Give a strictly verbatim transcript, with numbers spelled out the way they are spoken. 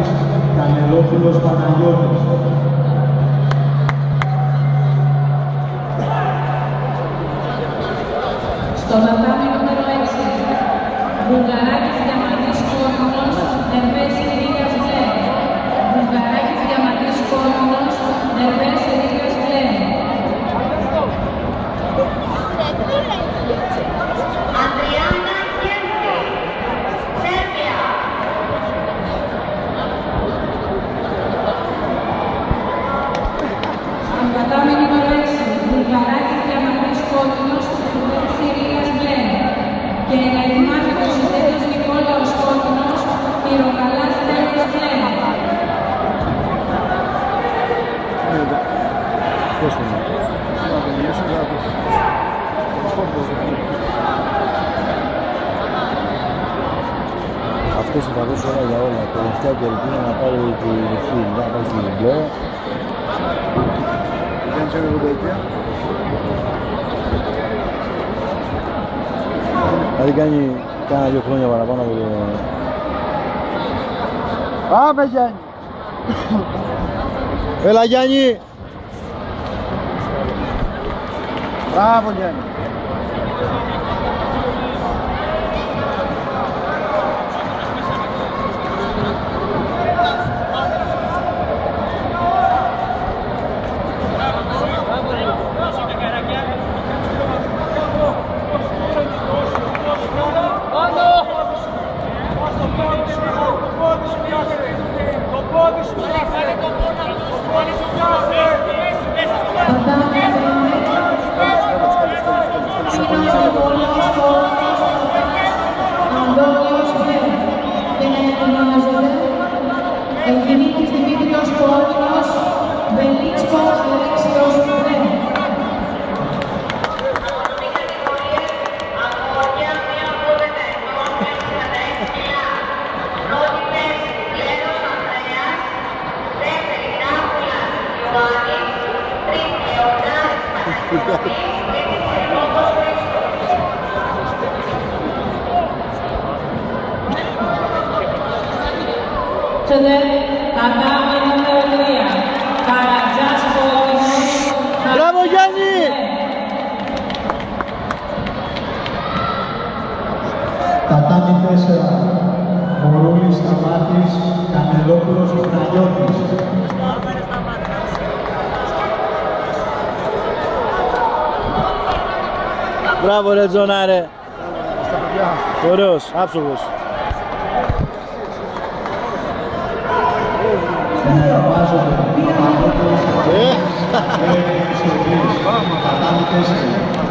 τέσσερα, Κανελόπουλος Παναγιώτης. Στο τατάμι νούμερο έξι, Βουλγαράκης Διαμαντής Κόρνος, Ερβές Ειρήνιας Βλέμ. Βουλγαράκης Διαμαντής Κόρνος, Ερβές Ειρήνιας Βλέμ. Adriana Κέντη, Σέρβια. Στον τατάμι νούμερο έξι, Βουλγαράκης Διαμαντής Κόρνος, Ερβές Ειρήνιας Βλέμ. Και να ετοιμάζει το συνθέτος Νικόλαος Κόρνος, Πυροκαλάς Τέλος Βλέμ. Αυτός θα δώσει όλα για όλα. Τελευταία και ελπίζω να πάρει τη ρηχή, να πάει στη μπλε. Δεν ξέρω εγώ τέτοια. Δηλαδή κάνει κάνα δύο χρόνια παραπάνω από το... Πάμε Γιάννη! Έλα Γιάννη! Μπράβο Γιάννη! To the τατάμι νούμερο τρία, Καρατζάς Κόρνος. Μπράβο Γιάννη! Τατάμι τέσσερα, Μωρούλης Σταμάτης, Κανελόπουλος Παναγιώτης. Μπράβο ρε Τζόνα ρε! Ωραίος, άψογος. Ονομάζονται Παναγιώτης, Τατάμι τέσσερα.